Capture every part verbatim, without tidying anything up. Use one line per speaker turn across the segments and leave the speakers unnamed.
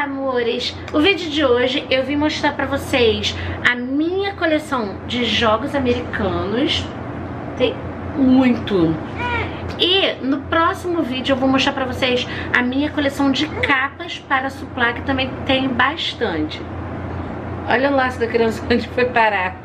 Olá, amores! O vídeo de hoje eu vim mostrar pra vocês a minha coleção de jogos americanos. Tem muito! E no próximo vídeo eu vou mostrar pra vocês a minha coleção de capas para suplar, que também tem bastante. Olha o laço da criança onde foi parar.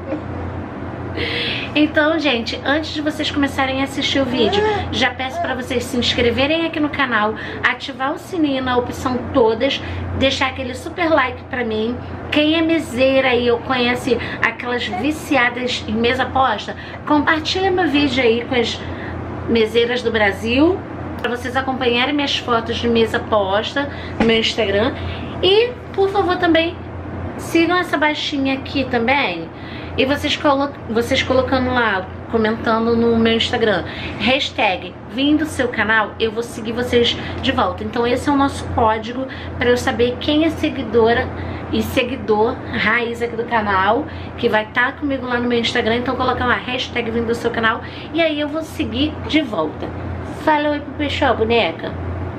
Então, gente, antes de vocês começarem a assistir o vídeo, já peço pra vocês se inscreverem aqui no canal, ativar o sininho na opção todas, deixar aquele super like pra mim. Quem é meseira aí ou conhece aquelas viciadas em mesa posta, compartilha meu vídeo aí com as meseiras do Brasil, pra vocês acompanharem minhas fotos de mesa posta no meu Instagram. E, por favor, também sigam essa baixinha aqui também. E vocês, colo vocês colocando lá, comentando no meu Instagram, hashtag vim do seu canal, eu vou seguir vocês de volta. Então esse é o nosso código para eu saber quem é seguidora e seguidor raiz aqui do canal, que vai estar comigo lá no meu Instagram. Então coloca lá, hashtag vim do seu canal, e aí eu vou seguir de volta. Fala oi pro pessoal, boneca.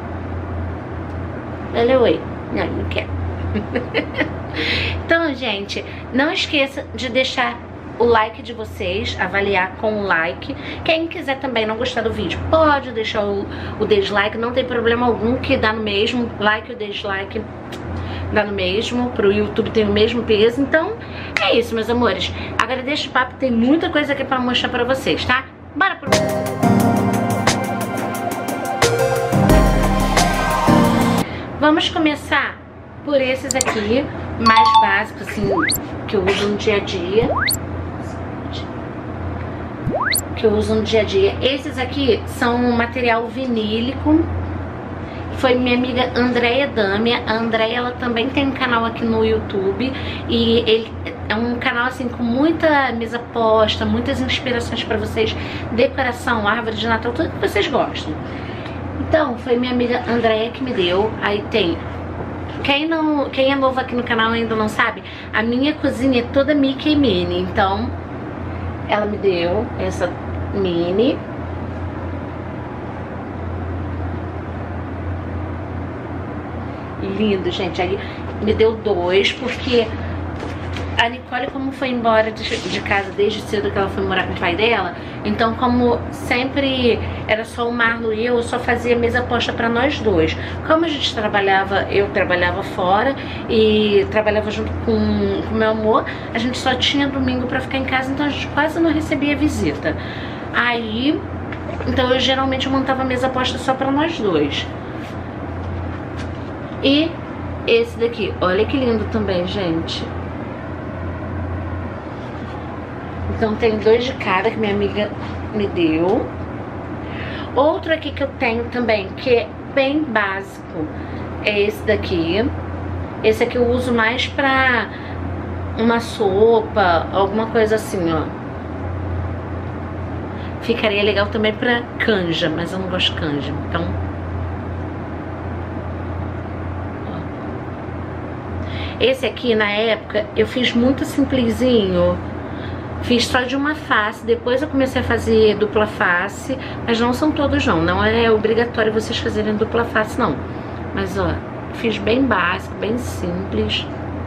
Fala oi. Não, não quero. Então, gente, não esqueça de deixar o like de vocês, avaliar com o like. Quem quiser também não gostar do vídeo, pode deixar o, o dislike, não tem problema algum, que dá no mesmo. Like e dislike dá no mesmo, pro YouTube tem o mesmo peso. Então, é isso, meus amores. Agora deixa o papo, tem muita coisa aqui pra mostrar pra vocês, tá? Bora pro... Vamos começar por esses aqui, mais básicos, assim, que eu uso no dia a dia. Que eu uso no dia a dia. Esses aqui são um material vinílico. Foi minha amiga Andréia Dâmia. A Andréia, ela também tem um canal aqui no YouTube. E ele é um canal, assim, com muita mesa posta, muitas inspirações pra vocês. Decoração, árvore de Natal, tudo que vocês gostam. Então, foi minha amiga Andréia que me deu. Aí tem... Quem, não, quem é novo aqui no canal ainda não sabe, a minha cozinha é toda Mickey e Minnie. Então, ela me deu essa Minnie. Lindo, gente. Aí me deu dois, porque a Nicole, como foi embora de, de casa desde cedo, que ela foi morar com o pai dela, então, como sempre era só o Marlon e eu, eu só fazia mesa posta pra nós dois. Como a gente trabalhava, eu trabalhava fora e trabalhava junto com o meu amor, a gente só tinha domingo pra ficar em casa, então a gente quase não recebia visita. Aí, então eu geralmente montava mesa posta só pra nós dois. E esse daqui, olha que lindo também, gente. Então tem dois de cada que minha amiga me deu. Outro aqui que eu tenho também, que é bem básico, é esse daqui. Esse aqui eu uso mais pra uma sopa, alguma coisa assim, ó. Ficaria legal também pra canja, mas eu não gosto de canja, então... Esse aqui, na época, eu fiz muito simplesinho. Fiz só de uma face, depois eu comecei a fazer dupla face, mas não são todos não, não é obrigatório vocês fazerem dupla face não. Mas ó, fiz bem básico, bem simples.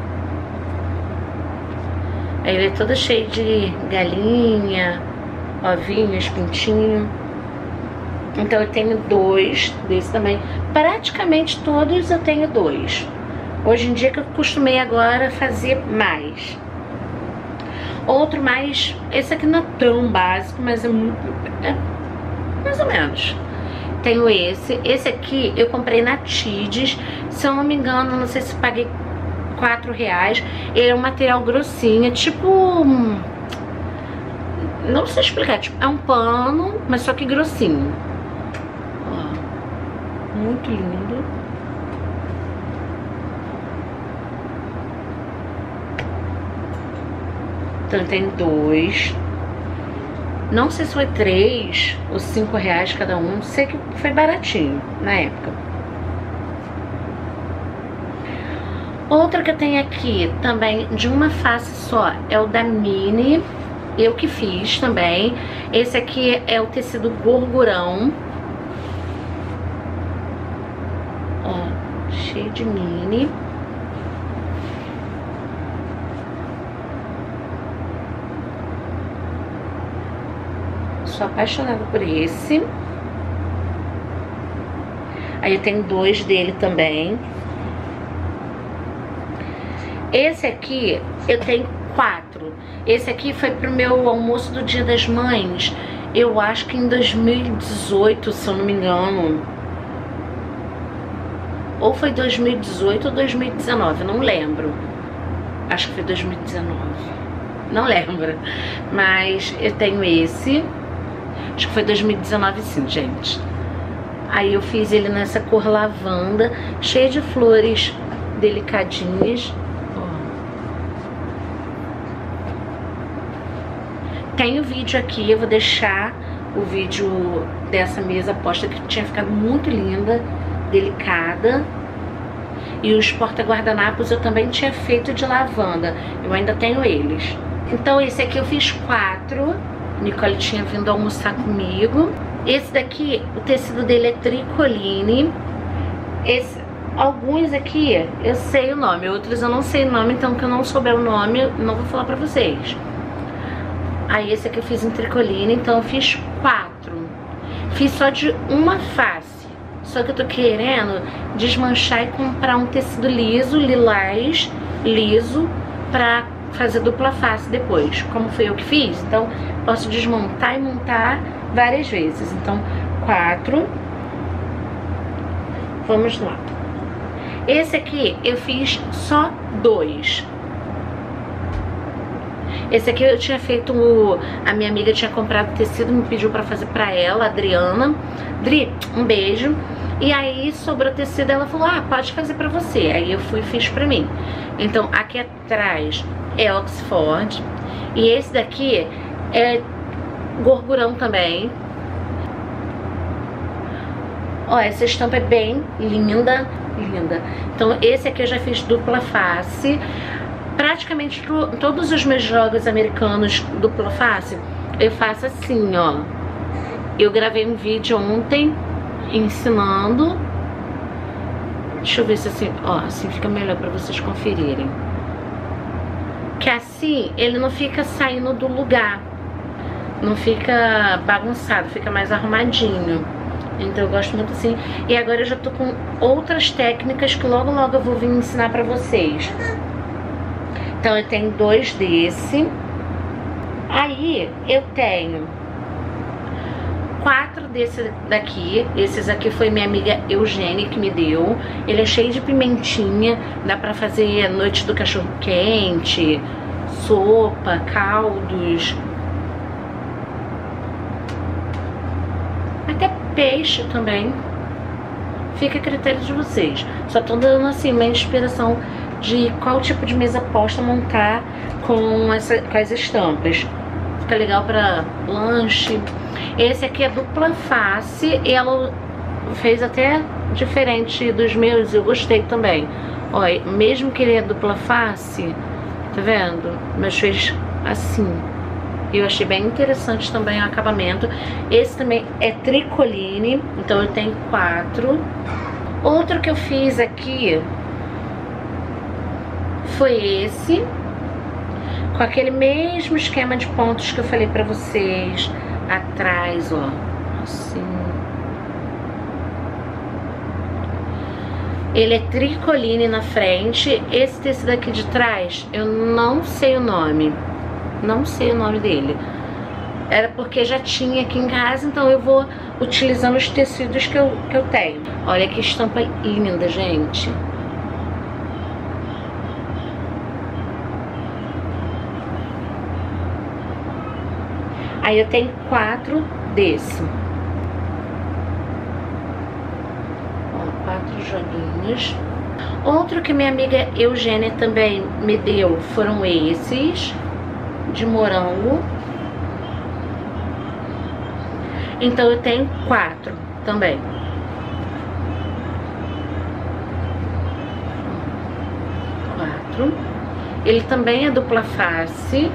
Ele é todo cheio de galinha, ovinhos, pintinho. Então eu tenho dois desse também. Praticamente todos eu tenho dois. Hoje em dia que eu costumei agora fazer mais. Outro mais, esse aqui não é tão básico, mas é muito, é mais ou menos. Tenho esse, esse aqui eu comprei na Tides, se eu não me engano, não sei se paguei quatro reais. Ele é um material grossinho, tipo, não sei explicar, tipo, é um pano, mas só que grossinho. Ó, muito lindo. Então tem dois. Não sei se foi três ou cinco reais cada um. Sei que foi baratinho na época. Outra que eu tenho aqui também de uma face só é o da Minnie. Eu que fiz também. Esse aqui é o tecido gorgurão. Ó, cheio de mini. Sou apaixonada por esse. Aí eu tenho dois dele também. Esse aqui eu tenho quatro. Esse aqui foi pro meu almoço do Dia das Mães. Eu acho que em dois mil e dezoito, se eu não me engano. Ou foi dois mil e dezoito ou dois mil e dezenove, não lembro. Acho que foi dois mil e dezenove. Não lembro. Mas eu tenho esse. Acho que foi dois mil e dezenove sim, gente. Aí eu fiz ele nessa cor lavanda, cheio de flores delicadinhas. Tem o vídeo aqui, eu vou deixar o vídeo dessa mesa posta que tinha ficado muito linda, delicada. E os porta-guardanapos eu também tinha feito de lavanda, eu ainda tenho eles. Então esse aqui eu fiz quatro, Nicole tinha vindo almoçar comigo. Esse daqui, o tecido dele é tricoline. Esse, alguns aqui eu sei o nome, outros eu não sei o nome, então que eu não souber o nome eu não vou falar pra vocês. Aí esse aqui eu fiz em tricoline, então eu fiz quatro. Fiz só de uma face. Só que eu tô querendo desmanchar e comprar um tecido liso, lilás, liso, pra fazer dupla face depois. Como foi eu que fiz, então posso desmontar e montar várias vezes. Então, quatro. Vamos lá. Esse aqui eu fiz só dois. Esse aqui eu tinha feito, a minha amiga tinha comprado tecido, me pediu pra fazer pra ela, a Adriana. Dri, um beijo. E aí sobrou tecido, ela falou, ah, pode fazer pra você. Aí eu fui e fiz pra mim. Então aqui atrás é Oxford. E esse daqui é gorgurão também. Ó, essa estampa é bem linda, linda. Então esse aqui eu já fiz dupla face. Praticamente todos os meus jogos americanos dupla face eu faço assim, ó. Eu gravei um vídeo ontem ensinando. Deixa eu ver se assim, ó, assim fica melhor pra vocês conferirem. Que assim ele não fica saindo do lugar, não fica bagunçado, fica mais arrumadinho. Então eu gosto muito assim. E agora eu já tô com outras técnicas que logo logo eu vou vir ensinar pra vocês. Então eu tenho dois desse. Aí eu tenho quatro desse daqui. Esses aqui foi minha amiga Eugênia que me deu. Ele é cheio de pimentinha. Dá pra fazer noite do cachorro quente, sopa, caldos, até peixe também. Fica a critério de vocês. Só tô dando assim uma inspiração de qual tipo de mesa posta montar com, essa, com as estampas. Fica legal pra lanche. Esse aqui é dupla face e ela fez até diferente dos meus, eu gostei também. Olha, mesmo que ele é dupla face, tá vendo? Mas fez assim. Eu achei bem interessante também o acabamento. Esse também é tricoline, então eu tenho quatro. Outro que eu fiz aqui foi esse, com aquele mesmo esquema de pontos que eu falei pra vocês atrás, ó, assim. Ele é tricoline na frente. Esse tecido aqui de trás, eu não sei o nome, não sei o nome dele. Era porque já tinha aqui em casa, então eu vou utilizando os tecidos que eu, que eu tenho. Olha que estampa linda, gente. Aí eu tenho quatro desse. Ó, quatro joguinhos. Outro que minha amiga Eugênia também me deu foram esses, de morango. Então eu tenho quatro também. Quatro. Ele também é dupla face.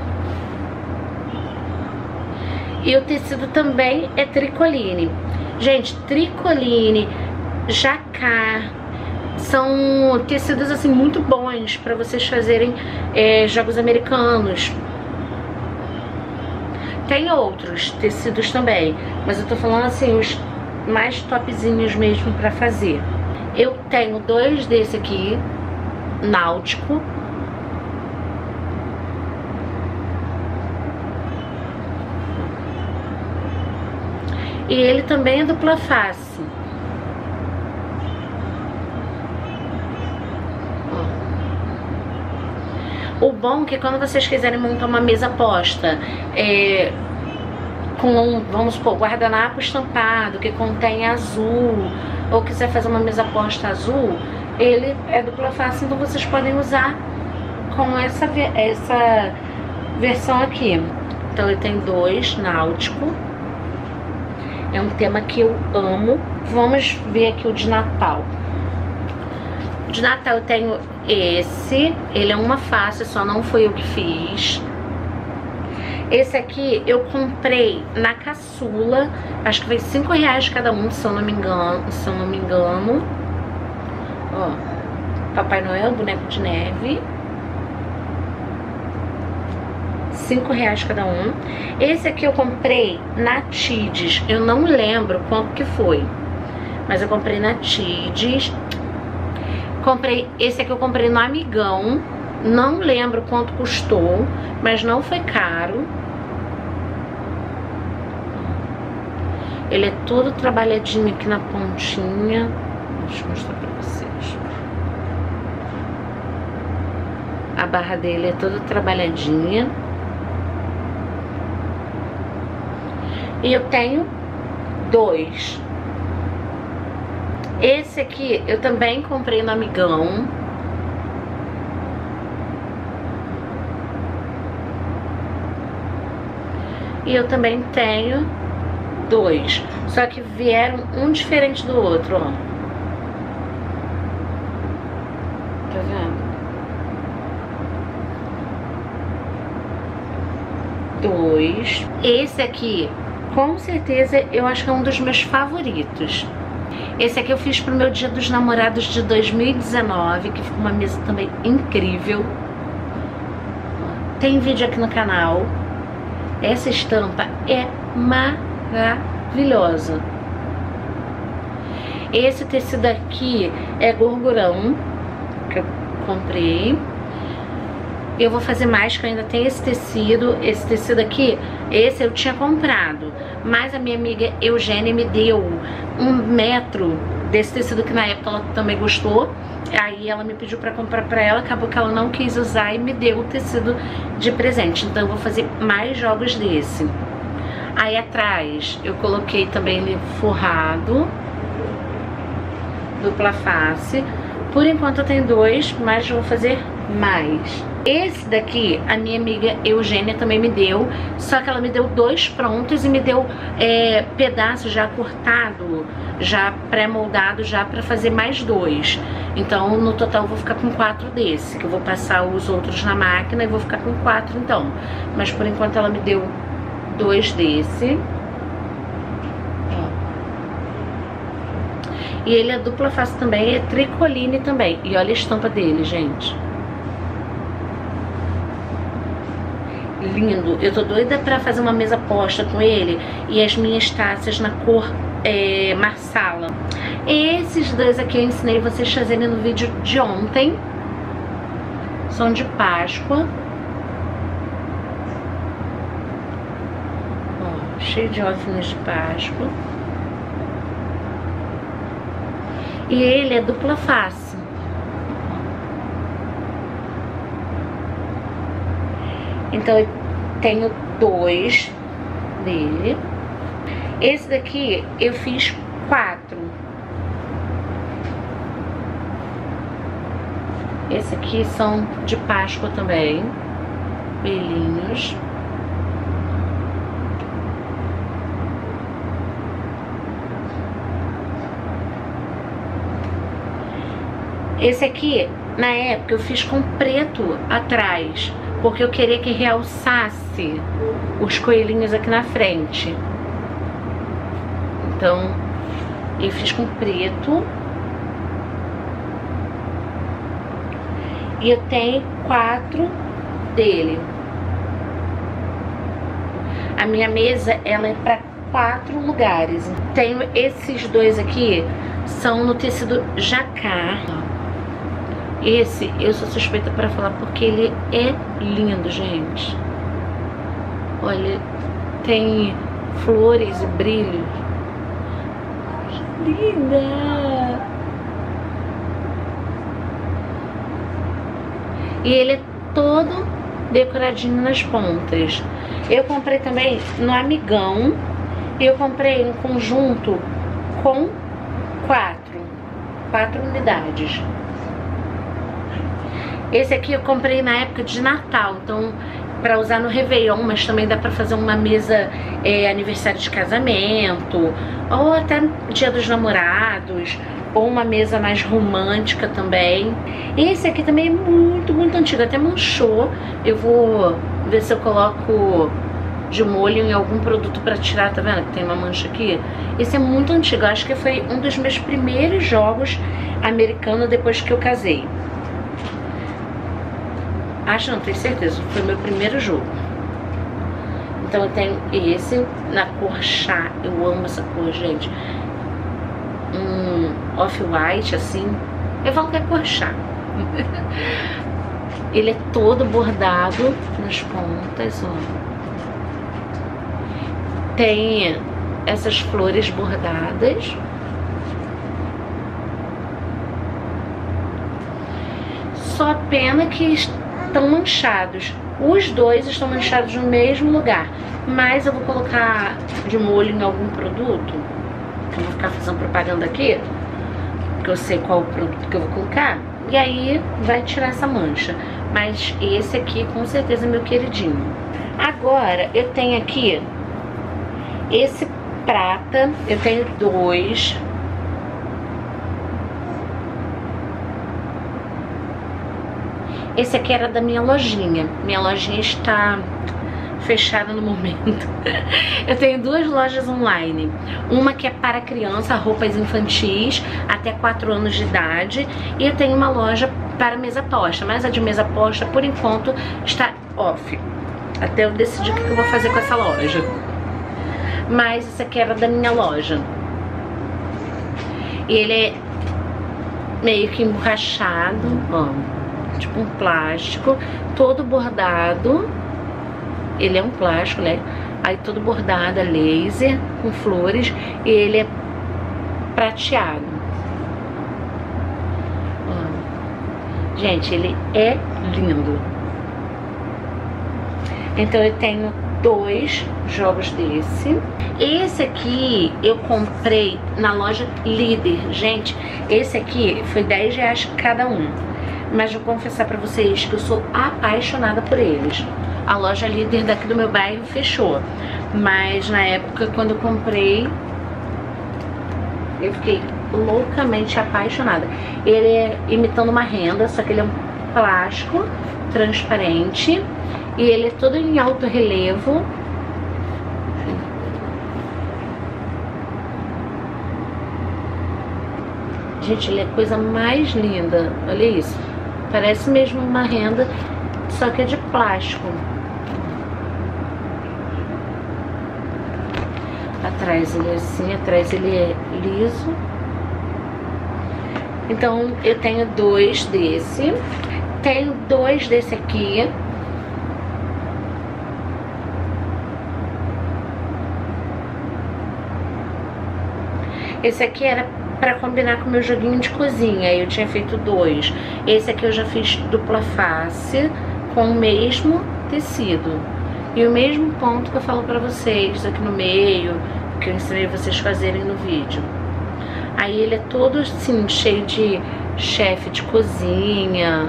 E o tecido também é tricoline. Gente, tricoline, jacquard, são tecidos assim muito bons para vocês fazerem é, jogos americanos. Tem outros tecidos também, mas eu tô falando assim, os mais topzinhos mesmo pra fazer. Eu tenho dois desse aqui, náutico. E ele também é dupla face. O bom é que quando vocês quiserem montar uma mesa posta é, com, vamos supor, guardanapo estampado que contém azul, ou quiser fazer uma mesa posta azul, ele é dupla face, então vocês podem usar com essa, essa versão aqui. Então ele tem dois, náutico. É um tema que eu amo. Vamos ver aqui o de Natal. De Natal eu tenho esse, ele é uma face, só não foi eu que fiz. Esse aqui eu comprei na Caçula, acho que foi cinco reais cada um, se eu não me engano, se eu não me engano. Ó, Papai Noel, boneco de neve. Cinco reais cada um. Esse aqui eu comprei na Tides, eu não lembro quanto que foi, mas eu comprei na Tides. Comprei, esse aqui eu comprei no Amigão, não lembro quanto custou, mas não foi caro. Ele é todo trabalhadinho aqui na pontinha. Deixa eu mostrar pra vocês. A barra dele é toda trabalhadinha. E eu tenho dois. Esse aqui eu também comprei no Amigão. E eu também tenho dois. Só que vieram um diferente do outro, ó. Tá vendo? Dois. Esse aqui, com certeza, eu acho que é um dos meus favoritos. Esse aqui eu fiz pro meu Dia dos Namorados de dois mil e dezenove, que ficou uma mesa também incrível. Tem vídeo aqui no canal. Essa estampa é maravilhosa. Esse tecido aqui é gorgurão, que eu comprei. Eu vou fazer mais, que eu ainda tenho esse tecido. Esse tecido aqui, esse eu tinha comprado, mas a minha amiga Eugênia me deu um metro desse tecido que na época ela também gostou. Aí ela me pediu pra comprar pra ela, acabou que ela não quis usar e me deu o tecido de presente. Então eu vou fazer mais jogos desse. Aí atrás eu coloquei também ele forrado, dupla face. Por enquanto eu tenho dois, mas eu vou fazer mais. Esse daqui a minha amiga Eugênia também me deu, só que ela me deu dois prontos e me deu é, pedaço já cortado, já pré-moldado já pra fazer mais dois. Então no total eu vou ficar com quatro desse, que eu vou passar os outros na máquina e vou ficar com quatro então. Mas por enquanto ela me deu dois desse. E ele é dupla face também, é tricoline também. E olha a estampa dele, gente. Lindo. Eu tô doida pra fazer uma mesa posta com ele e as minhas taças na cor é, marsala. Esses dois aqui eu ensinei vocês fazerem no vídeo de ontem. São de Páscoa. Ó, cheio de ossinhos de Páscoa. E ele é dupla face. Então eu tenho dois dele. Esse daqui eu fiz quatro. Esse aqui são de Páscoa também. Belinhos. Esse aqui, na época, eu fiz com preto atrás, porque eu queria que realçasse os coelhinhos aqui na frente. Então, eu fiz com preto. E eu tenho quatro dele. A minha mesa, ela é para quatro lugares. Tenho esses dois aqui, são no tecido jacquard. Esse eu sou suspeita para falar porque ele é lindo, gente. Olha, tem flores e brilhos. Linda! E ele é todo decoradinho nas pontas. Eu comprei também no Amigão. Eu comprei um conjunto com quatro. Quatro unidades. Esse aqui eu comprei na época de Natal. Então, para usar no Réveillon. Mas também dá para fazer uma mesa é, aniversário de casamento. Ou até Dia dos Namorados. Ou uma mesa mais romântica também. Esse aqui também é muito, muito antigo. Até manchou. Eu vou ver se eu coloco de molho em algum produto pra tirar. Tá vendo que tem uma mancha aqui? Esse é muito antigo. Eu acho que foi um dos meus primeiros jogos americanos depois que eu casei. Acho, não tenho certeza. Foi meu primeiro jogo. Então eu tenho esse na cor chá. Eu amo essa cor, gente. Um off-white assim. Eu falo que é cor chá. Ele é todo bordado nas pontas, ó. Tem essas flores bordadas. Só pena que estão manchados. Os dois estão manchados no mesmo lugar. Mas eu vou colocar de molho em algum produto. Eu vou ficar fazendo propaganda aqui, porque eu sei qual o produto que eu vou colocar. E aí vai tirar essa mancha. Mas esse aqui com certeza é meu queridinho. Agora eu tenho aqui esse prata. Eu tenho dois. Esse aqui era da minha lojinha. Minha lojinha está fechada no momento. Eu tenho duas lojas online. Uma que é para criança, roupas infantis até quatro anos de idade. E eu tenho uma loja para mesa posta. Mas a de mesa posta, por enquanto, está off. Até eu decidir o que eu vou fazer com essa loja. Mas esse aqui era da minha loja. E ele é meio que emborrachado, ó. Tipo um plástico, todo bordado. Ele é um plástico, né? Aí todo bordado a laser, com flores. E ele é prateado. Ó. Gente, ele é lindo. Então eu tenho dois jogos desse. Esse aqui eu comprei na loja Líder. Gente, esse aqui foi dez reais cada um. Mas vou confessar pra vocês que eu sou apaixonada por eles. A loja Líder daqui do meu bairro fechou. Mas na época, quando eu comprei, eu fiquei loucamente apaixonada. Ele é imitando uma renda, só que ele é um plástico transparente. E ele é todo em alto relevo. Gente, ele é a coisa mais linda. Olha isso. Parece mesmo uma renda, só que é de plástico. Atrás ele é assim, atrás ele é liso. Então eu tenho dois desse. Tenho dois desse aqui. Esse aqui era pra combinar com o meu joguinho de cozinha. Eu tinha feito dois. Esse aqui eu já fiz dupla face com o mesmo tecido. E o mesmo ponto que eu falo pra vocês aqui no meio, que eu ensinei vocês fazerem no vídeo. Aí ele é todo assim, cheio de chefe de cozinha.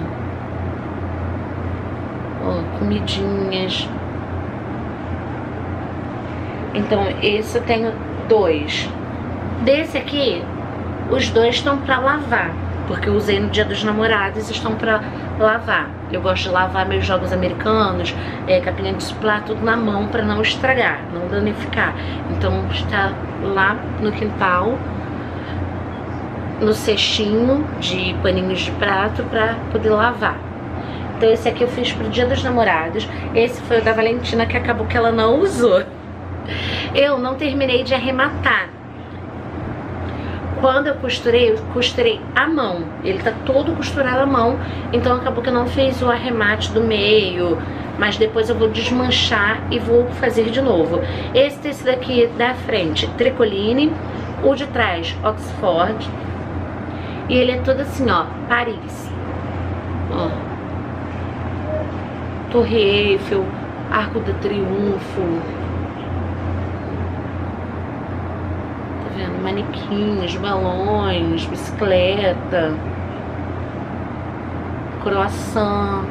Ó, comidinhas. Então esse eu tenho dois. Desse aqui, os dois estão pra lavar, porque eu usei no Dia dos Namorados e estão pra lavar. Eu gosto de lavar meus jogos americanos, é, capinha de suplá, tudo na mão pra não estragar, não danificar. Então está lá no quintal, no cestinho de paninhos de prato pra poder lavar. Então esse aqui eu fiz pro Dia dos Namorados. Esse foi o da Valentina, que acabou que ela não usou. Eu não terminei de arrematar. Quando eu costurei, eu costurei à mão. Ele tá todo costurado à mão. Então acabou que eu não fiz o arremate do meio. Mas depois eu vou desmanchar e vou fazer de novo. Esse tecido aqui da frente, tricoline. O de trás, Oxford. E ele é todo assim, ó, Paris. Ó. Torre Eiffel, Arco do Triunfo. Tá vendo? Manequins, balões, bicicleta. Croissant.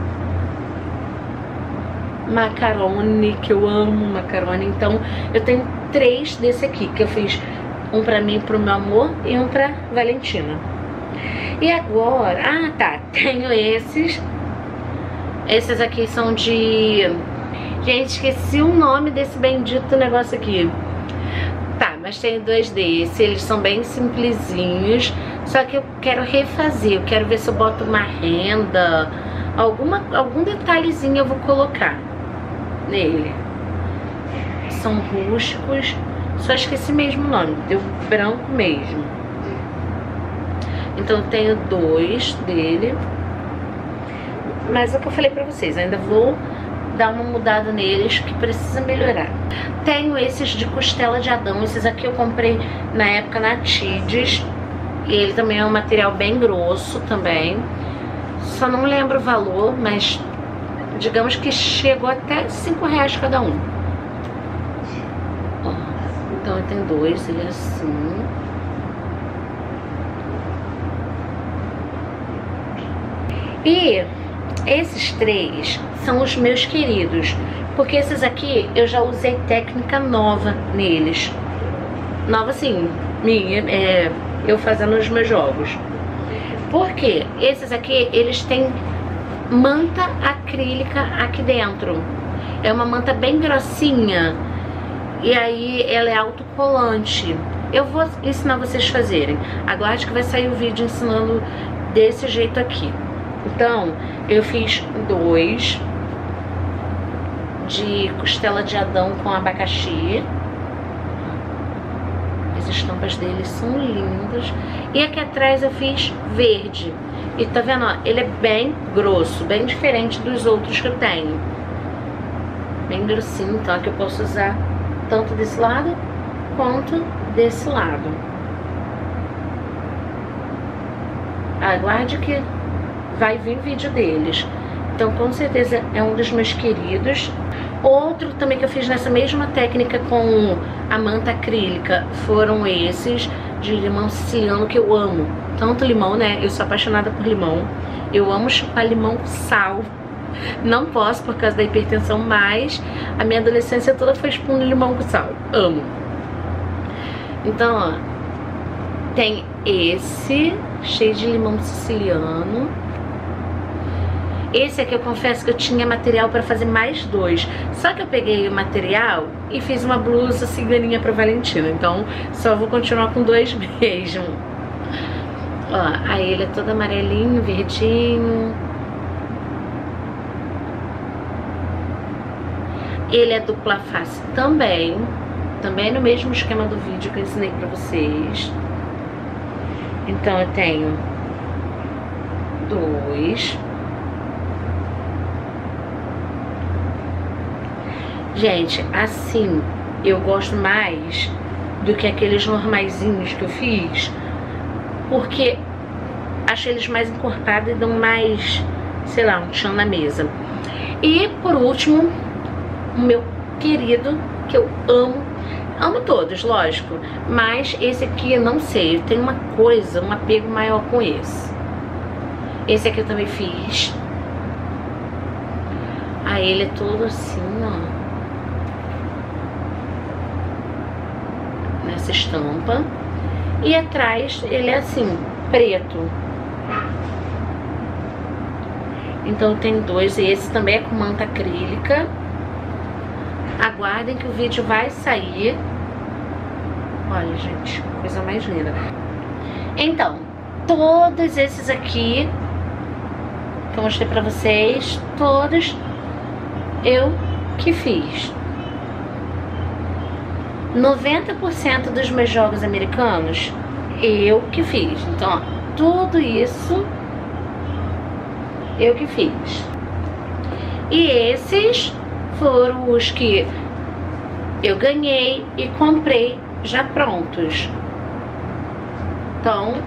Macarone, que eu amo macarone. Então eu tenho três desse aqui, que eu fiz um pra mim, pro meu amor, e um pra Valentina. E agora, ah tá, tenho esses. Esses aqui são de... Gente, esqueci o nome desse bendito negócio aqui. Tá, mas tenho dois desses, eles são bem simplesinhos. Só que eu quero refazer, eu quero ver se eu boto uma renda, alguma, algum detalhezinho eu vou colocar nele. São rústicos, só esqueci mesmo o nome, deu branco mesmo. Então eu tenho dois dele. Mas é o que eu falei pra vocês, ainda vou dar uma mudada neles, que precisa melhorar. Tenho esses de costela de Adão, esses aqui eu comprei na época na Tides. E ele também é um material bem grosso também. Só não lembro o valor, mas digamos que chegou até cinco reais cada um. Ó, então eu tenho dois, ele é assim. E esses três são os meus queridos, porque esses aqui eu já usei técnica nova neles. Nova assim, minha, é, eu fazendo os meus jogos. Porque esses aqui, eles têm manta acrílica aqui dentro. É uma manta bem grossinha. E aí ela é autocolante. Eu vou ensinar vocês a fazerem. Aguarde que vai sair o vídeo ensinando desse jeito aqui. Então, eu fiz dois de costela de Adão com abacaxi. As estampas deles são lindas. E aqui atrás eu fiz verde. E tá vendo, ó, ele é bem grosso, bem diferente dos outros que eu tenho. Bem grossinho, então aqui eu posso usar tanto desse lado quanto desse lado. Aguarde que vai vir vídeo deles. Então com certeza é um dos meus queridos. Outro também que eu fiz nessa mesma técnica com a manta acrílica foram esses de limão siciliano, que eu amo. Tanto limão, né? Eu sou apaixonada por limão. Eu amo chupar limão com sal. Não posso por causa da hipertensão, mas a minha adolescência toda foi chupando limão com sal. Amo. Então, ó, tem esse cheio de limão siciliano. Esse aqui eu confesso que eu tinha material para fazer mais dois. Só que eu peguei o material e fiz uma blusa ciganinha pra Valentina. Então só vou continuar com dois mesmo. Ó, aí ele é todo amarelinho, verdinho. Ele é dupla face também. Também no mesmo esquema do vídeo que eu ensinei pra vocês. Então eu tenho dois. Gente, assim, eu gosto mais do que aqueles normaizinhos que eu fiz, porque acho eles mais encorpados e dão mais, sei lá, um chão na mesa. E por último, o meu querido, que eu amo, amo todos, lógico, mas esse aqui eu não sei, eu tenho uma coisa, um apego maior com esse. Esse aqui eu também fiz. Aí ele é todo assim, ó, nessa estampa. E atrás ele é assim, preto. Então tem dois, e esse também é com manta acrílica. Aguardem que o vídeo vai sair. Olha, gente, coisa mais linda. Então, todos esses aqui que eu mostrei pra vocês, todos eu que fiz. noventa por cento dos meus jogos americanos eu que fiz. Então, ó, tudo isso eu que fiz. E esses foram os que eu ganhei e comprei já prontos. Então,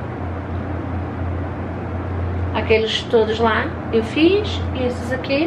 aqueles todos lá eu fiz, e esses aqui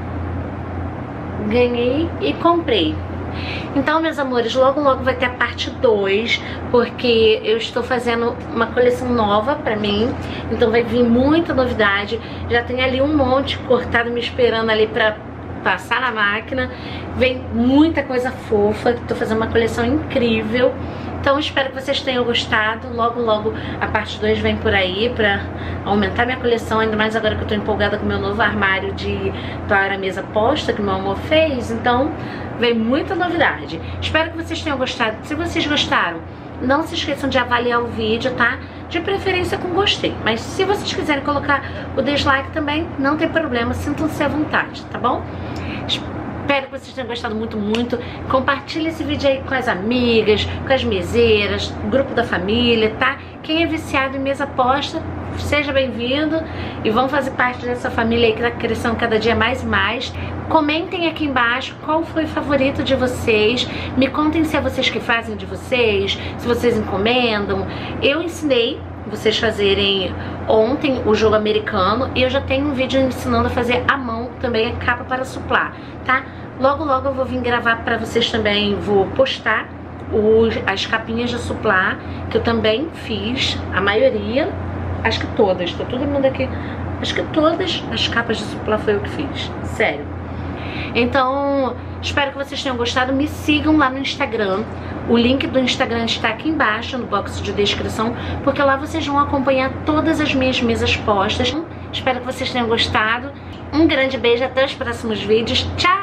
ganhei e comprei. Então, meus amores, logo logo vai ter a parte dois, porque eu estou fazendo uma coleção nova pra mim. Então vai vir muita novidade. Já tem ali um monte cortado me esperando ali pra passar na máquina. Vem muita coisa fofa. Tô fazendo uma coleção incrível. Então espero que vocês tenham gostado. Logo logo a parte dois vem por aí pra aumentar minha coleção. Ainda mais agora que eu tô empolgada com o meu novo armário de toalha mesa posta que meu amor fez. Então vem muita novidade. Espero que vocês tenham gostado. Se vocês gostaram, não se esqueçam de avaliar o vídeo, tá? De preferência com gostei. Mas se vocês quiserem colocar o dislike também, não tem problema. Sintam-se à vontade, tá bom? Espero que vocês tenham gostado muito, muito. Compartilhe esse vídeo aí com as amigas, com as meseiras, grupo da família, tá? Quem é viciado em mesa posta, seja bem-vindo. E vão fazer parte dessa família aí que tá crescendo cada dia mais e mais. Comentem aqui embaixo qual foi o favorito de vocês. Me contem se é vocês que fazem de vocês, se vocês encomendam. Eu ensinei vocês fazerem ontem o jogo americano e eu já tenho um vídeo ensinando a fazer à mão também a capa para suplar, tá? Logo logo eu vou vir gravar para vocês também, vou postar os, as capinhas de suplar que eu também fiz, a maioria, acho que todas, tá todo mundo aqui, acho que todas as capas de suplar foi eu que fiz, sério. Então, espero que vocês tenham gostado. Me sigam lá no Instagram. O link do Instagram está aqui embaixo no box de descrição, porque lá vocês vão acompanhar todas as minhas mesas postas. Espero que vocês tenham gostado. Um grande beijo, até os próximos vídeos. Tchau!